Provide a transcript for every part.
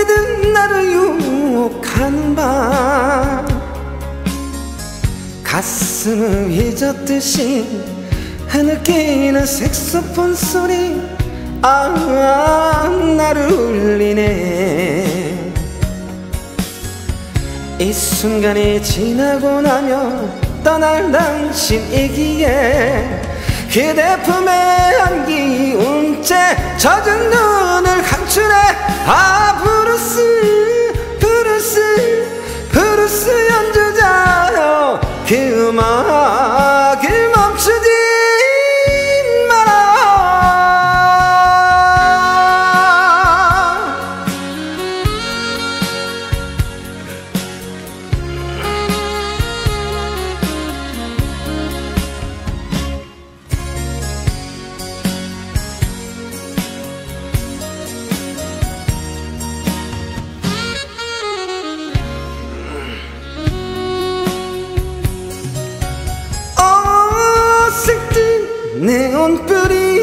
새끼들 나를 유혹한 밤 가슴을 잊었듯이 흐느끼는 색소폰 소리 나를 울리네. 이 순간이 지나고 나면 떠날 당신이기에 그대 품에 안기 운채 젖은 눈을 감추네. 브루스 브루스 브루스 연주자여 그 음악을 멈추지 마라. 네온불이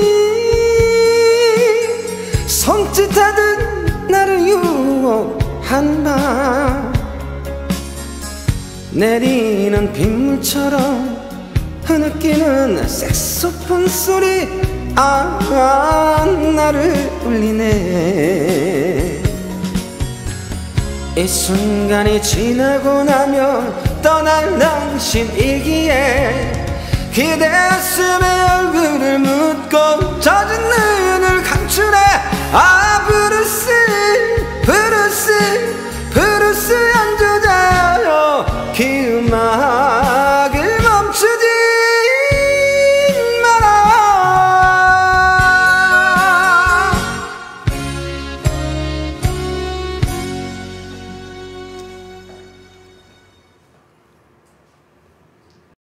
손짓하듯 나를 유혹한 밤 내리는 빗물처럼 흐느끼는 색소폰 소리 나를 울리네. 이 순간이 지나고 나면 떠날 당신이기에 그대 가슴에 얼굴을 묻고 젖은